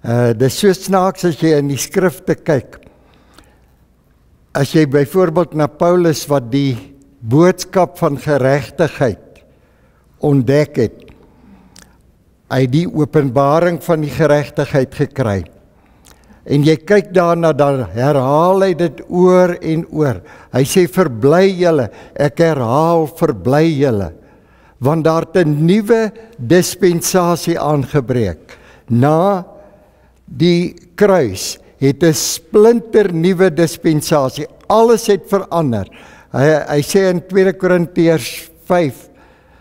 Dis so snaaks as jy in die skrifte kyk. As jy byvoorbeeld na Paulus wat die boodskap van geregtigheid ontdek het, hy het die openbaring van die geregtigheid gekry. En jy kyk daarna, dan herhaal hy dit oor en oor. Hy sê, verbly julle, ek herhaal, verbly julle. Want daar het 'n nuwe dispensasie aangebreek. Na die kruis het 'n splinter nuwe dispensasie. Alles het verander. Hy sê in 2 Korintiërs 5,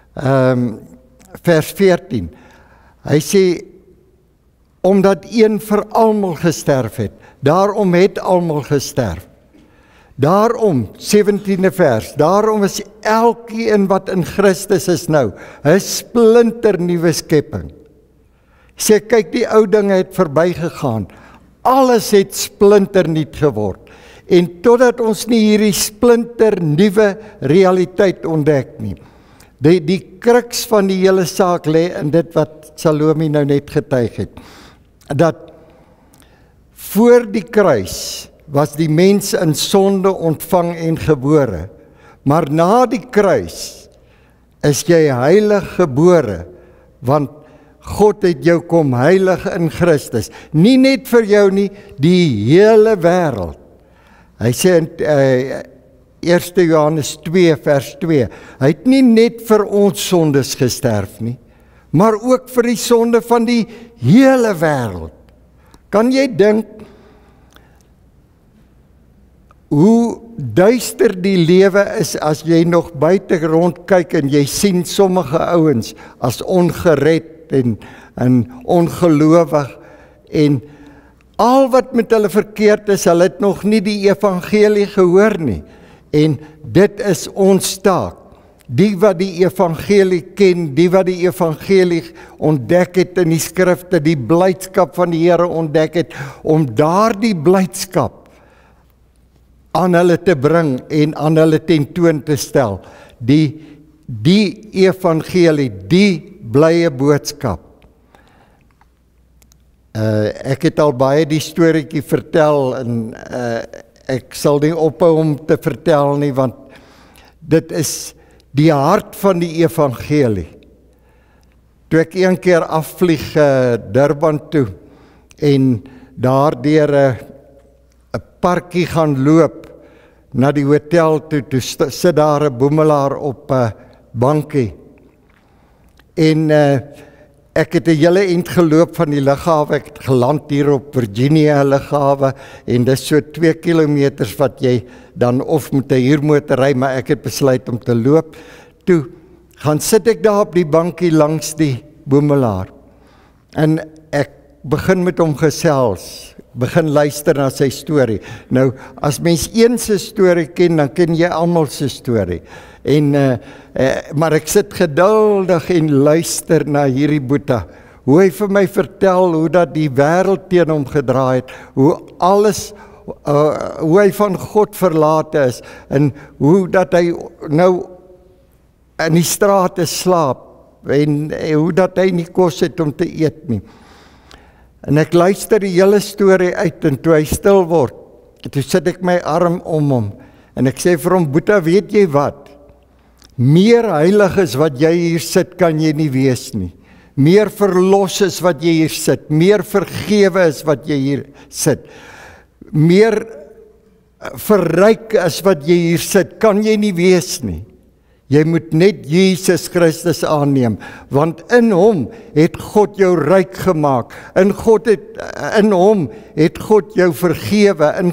vers 14, hy sê, omdat een vir almal gesterf het, daarom het almal gesterf. Daarom, 17de vers, daarom is elkeen wat in Christus is nou, 'n splinter nuwe skepping. Sê, kyk, die ou dinge het verbygegaan. Alles het splinternuut geword. En totdat ons nie hierdie splinter nuwe realiteit ontdek nie. Die kruks van die hele saak lê in dit wat Salome nou net getuig het. Dat voor die kruis was die mens in sonde ontvang en gebore. Maar na die kruis is jy heilig gebore, want God het jou kom heilig in Christus. Nie net vir jou nie, die hele wêreld. Hy sê in 1 Johannes 2 vers 2, hy het nie net vir ons sondes gesterf nie, maar ook vir die sonde van die hele wêreld. Kan jy dink hoe duister die lewe is as jy nog buite rond kyk en jy sien sommige ouens as ongered en ongelowig en al wat met hulle verkeerd is, hulle het nog nie die evangelie gehoor nie. En dit is ons taak. Die wat die evangelie ken, die wat die evangelie ontdek het in die skrifte, die blydskap van die Here ontdek het, om daardie blydskap aan hulle te bring en aan hulle tentoon te stel. Die evangelie, die blye boodskap. Ek het al baie die storieetjie vertel en ek sal nie ophou om te vertel nie, want dit is die hart van die evangelie. Toe ek een keer afvlieg Durban toe en daardeur 'n parkie gaan loop na die hotel toe sit daar 'n boemelaar op 'n bankie. En ek het 'n hele eind geloop van die lughawe, ek het geland hier op Virginia lughawe en dis so 2 kilometers wat jy dan of met 'n huurmotor ry, maar ek het besluit om te loop. Toe gaan sit ek daar op die bankie langs die boemelaar en ek begin met hom gesels, begin luister na sy storie. Nou, as mens een se storie ken, dan ken jy almal se storie. En maar ek sit geduldig en luister na hierdie boeta. Hoe hy vir my vertel hoe dat die wêreld teen hom gedraai het, hoe alles hoe hy van God verlate is en hoe dat hy nou in die strate slaap en hoe dat hy nie kos het om te eet nie. En ek luister die hele storie uit en toe hy stil word, toe sit ek my arm om hom en ek sê vir hom, Boeta, weet jy wat? Meer heilig is wat jy hier sit, kan jy nie wees nie. Meer verlos is wat jy hier sit, meer vergewe is wat jy hier sit. Meer verryk is wat jy hier sit, kan jy nie wees nie. Jy moet net Jesus Christus aanneem, want in hom het God jou ryk gemaak. In hom het God jou vergewe. In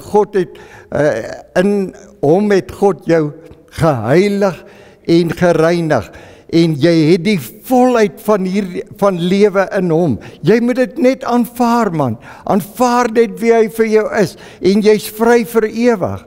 hom het God jou geheilig en gereinig. En jy het die volheid van lewe in hom. Jy moet dit net aanvaar, man. Aanvaar dit wie hy vir jou is en jy's vry vir ewig.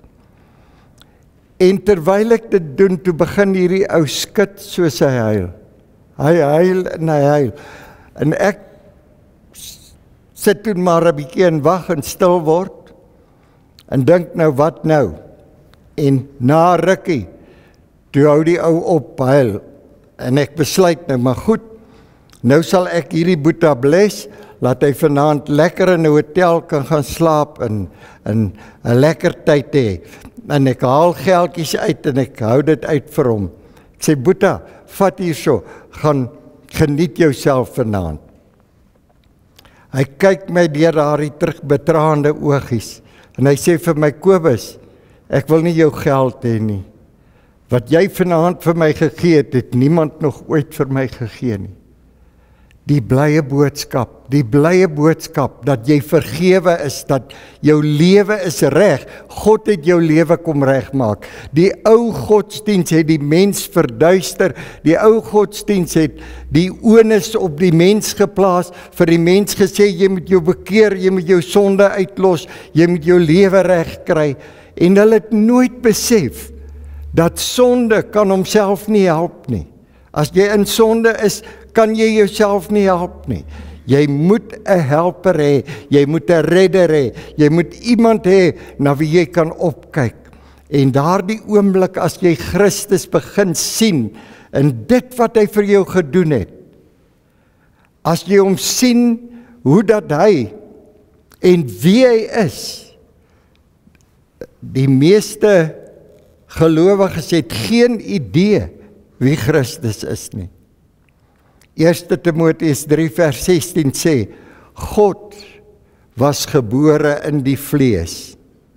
En terwyl ek dit doen, toe begin hierdie ou skud soos hy huil. Hy huil en hy huil. En ek sit toe maar 'n bietjie en wag en stil word. En dink nou, wat nou? En na rukkie, toe hou die ou op huil. En ek besluit nou, maar goed, nou sal ek hierdie Boeta bless, laat hy vanaand lekker in 'n hotel kan gaan slaap en 'n lekker tyd hê. En ek haal geldjies uit en ek hou dit uit vir hom. Ek sê, Boeta, vat hierso, gaan geniet jouself vanaand. Hy kyk my deur daardie terugbetraande oogies en hy sê vir my, Kobus, ek wil nie jou geld hê nie. Wat jy vanaand vir my gegee het, het niemand nog ooit vir my gegee nie. Die blye boodskap dat jy vergewe is, dat jou lewe is reg. God het jou lewe kom regmaak. Die ou godsdiens het die mens verduister. Die ou godsdiens het die onus op die mens geplaas, vir die mens gesê, jy moet jou bekeer, jy moet jou sonde uitlos, jy moet jou lewe reg kry. En hulle het nooit besef dat sonde kan homself nie help nie. As jy in sonde is, kan jy jouself nie help nie. Jy moet 'n helper hê, jy moet 'n redder hê, jy moet iemand hê na wie jy kan opkyk. En daardie oomblik as jy Christus begin sien in dit wat hy vir jou gedoen het, as jy hom sien hoe dat hy en wie hy is, die meeste gelowiges het geen idee wie Christus is nie. 1 Timoteus 3 vers 16 sê, God was gebore in die vlees.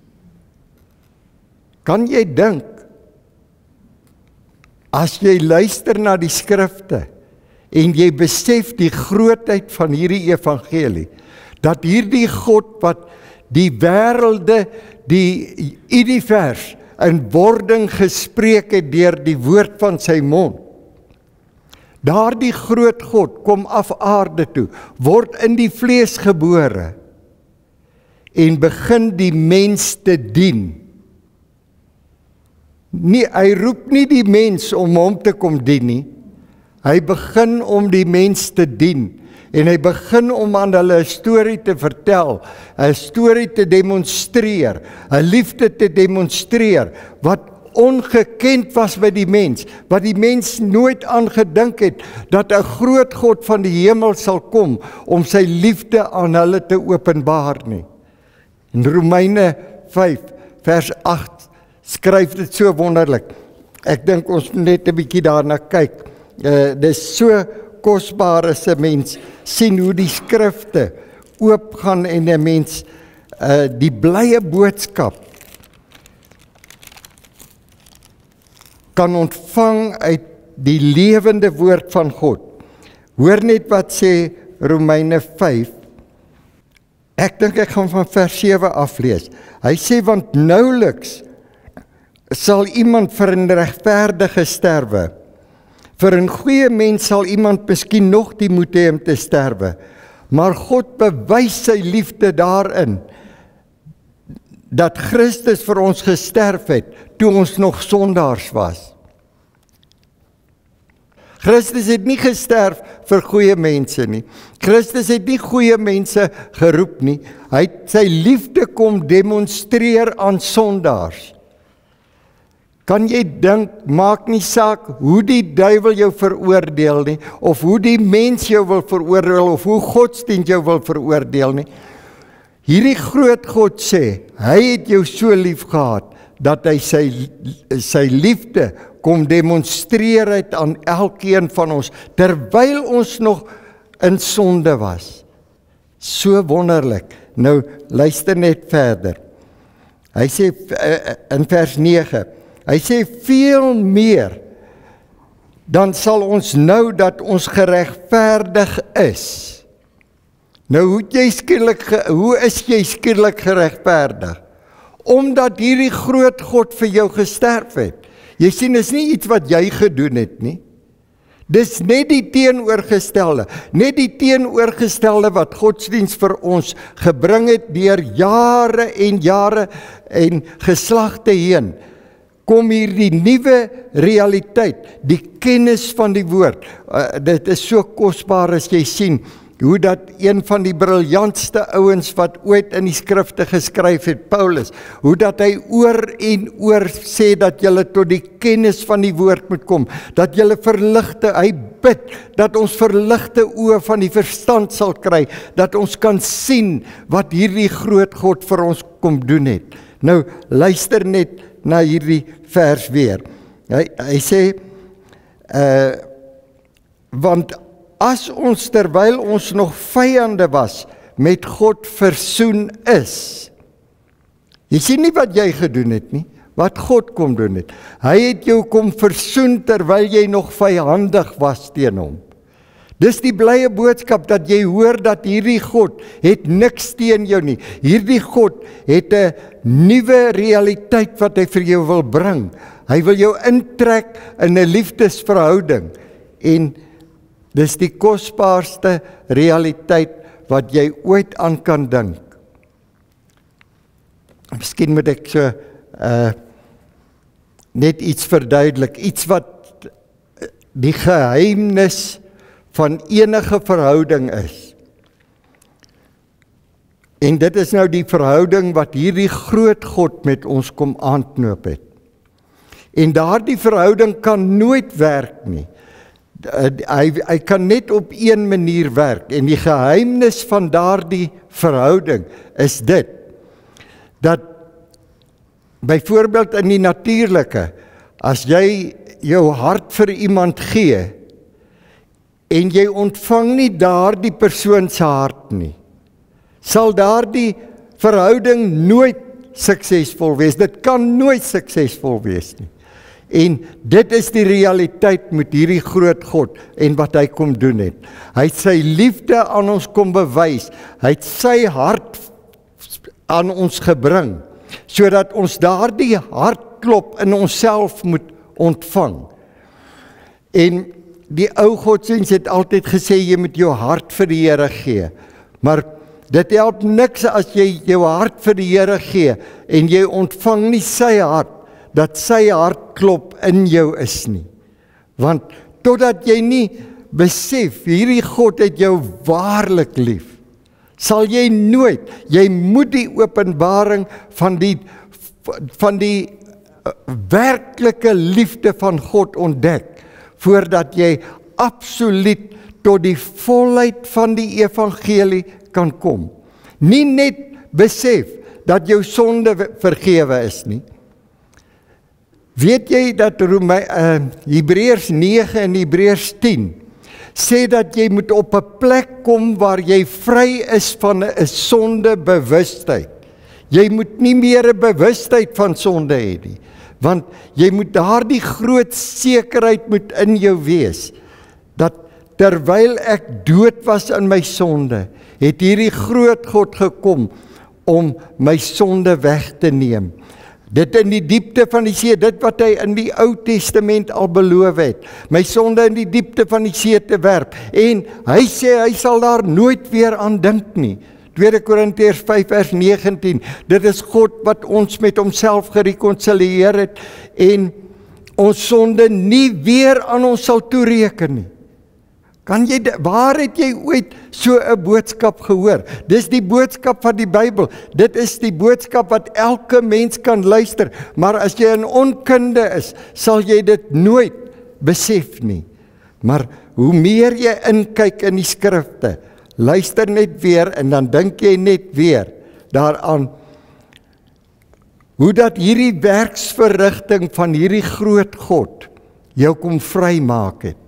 Kan jy dink, as jy luister na die skrifte, en jy besef die grootheid van hierdie evangelie, dat hierdie God wat die wêrelde, die univers, in wording gespreek het deur die woord van sy mond. Daardie groot God kom af aarde toe, word in die vlees gebore en begin die mens te dien. Nie, hy roep nie die mens om hom te kom dien nie. Hy begin om die mens te dien. En hy begin om aan hulle 'n storie te vertel, 'n storie te demonstreer, 'n liefde te demonstreer, wat ongekend was by die mens, wat die mens nooit aan gedink het, dat 'n groot God van die hemel sal kom, om sy liefde aan hulle te openbaar nie. In Romeine 5, vers 8, skryf dit so wonderlik. Ek dink ons moet net 'n bietjie daarna kyk. Dis so kosbaar as 'n mens sien hoe die skrifte oopgaan en 'n mens die blye boodskap kan ontvang uit die lewende woord van God. Hoor net wat sê Romeine 5. Ek dink ek gaan van vers 7 aflees. Hy sê, want nouliks sal iemand vir 'n regverdige sterwe. Vir 'n goeie mens sal iemand miskien nog die moed hê om te sterwe. Maar God bewys sy liefde daarin, dat Christus vir ons gesterf het, toe ons nog sondaars was. Christus het nie gesterf vir goeie mense nie. Christus het nie goeie mense geroep nie. Hy het sy liefde kom demonstreer aan sondaars. Kan jy dink, maak nie saak hoe die duiwel jou veroordeel nie, of hoe die mens jou wil veroordeel, of hoe godsdienst jou wil veroordeel nie. Hierdie groot God sê, hy het jou so lief gehad, dat hy sy liefde kom demonstreer het aan elkeen van ons, terwyl ons nog in sonde was. So wonderlik. Nou, luister net verder. Hy sê in vers 9, hy sê veel meer, dan sal ons nou dat ons geregverdig is. Nou, hoe is jy skielik geregverdig? Omdat hierdie groot God vir jou gesterf het. Jy sien, is nie iets wat jy gedoen het nie. Dis net die teenoorgestelde. Net die teenoorgestelde wat godsdienst vir ons gebring het deur jare en geslagte heen. Kom hier die nuwe realiteit, die kennis van die woord. Dit is so kosbaar as jy sien, hoe dat een van die briljantste ouens wat ooit in die skrifte geskryf het, Paulus, hoe dat hy oor en oor sê dat julle tot die kennis van die woord moet kom, dat julle hy bid, dat ons verligte oë van die verstand sal kry, dat ons kan sien wat hierdie groot God vir ons kom doen het. Nou, luister net na hierdie vers weer. Hy sê, want as ons terwyl ons nog vyande was, met God versoen is. Jy sien nie wat jy gedoen het nie, wat God kom doen het. Hy het jou kom versoen terwyl jy nog vyandig was teen hom. Dis die blye boodskap dat jy hoor dat hierdie God het niks teen jou nie. Hierdie God het 'n nuwe realiteit wat hy vir jou wil bring. Hy wil jou intrek in 'n liefdesverhouding en dis die kosbaarste realiteit wat jy ooit aan kan dink. Miskien moet ek so net iets verduidelik, iets wat die geheimnis van enige verhouding is. En dit is nou die verhouding wat hierdie groot God met ons kom aanknoop het. En daardie verhouding kan nooit werk nie. Hy kan net op een manier werk. En die geheimnis van daardie verhouding is dit, dat byvoorbeeld in die natuurlike, as jy jou hart vir iemand gee, en jy ontvang nie daardie persoon se hart nie, sal daardie verhouding nooit suksesvol wees. Dit kan nooit suksesvol wees nie. En dit is die realiteit met hierdie groot God en wat hy kom doen het. Hy het sy liefde aan ons kom bewys. Hy het sy hart aan ons gebring, sodat ons daardie hartklop in onsself moet ontvang. En die ou godsdienst het altyd gesê, jy moet jou hart vir die Here gee. Maar dit help niks as jy jou hart vir die Here gee, en jy ontvang nie sy hart, dat sy hartklop in jou is nie. Want totdat jy nie besef, hierdie God het jou waarlik lief, sal jy nooit, jy moet die openbaring van die werklike liefde van God ontdek, voordat jy absoluut tot die volheid van die evangelie kan kom. Nie net besef dat jou sonde vergewe is nie. Weet jy dat Hebreërs 9 en Hebreërs 10 sê dat jy moet op 'n plek kom waar jy vry is van 'n sondebewustheid. Jy moet nie meer 'n bewustheid van sonde hê nie, want jy moet daardie groot sekerheid moet in jou wees, dat terwyl ek dood was in my sonde, het hierdie groot God gekom om my sonde weg te neem. Dit in die diepte van die see, dit wat hy in die Ou Testament al beloof het, my sonde in die diepte van die see te werp, en hy sê, hy sal daar nooit weer aan dink nie. 2 Korintiërs 5 vers 19, dit is God wat ons met homself gerekonsilieer het, en ons sonde nie weer aan ons sal toereken nie. Waar het jy ooit so 'n boodskap gehoor? Dis die boodskap van die Bybel. Dit is die boodskap wat elke mens kan luister. Maar as jy in onkunde is, sal jy dit nooit besef nie. Maar hoe meer jy inkyk in die skrifte, luister net weer en dan dink jy net weer daaraan, hoe dat hierdie werksverrigting van hierdie groot God jou kom vrymaak het.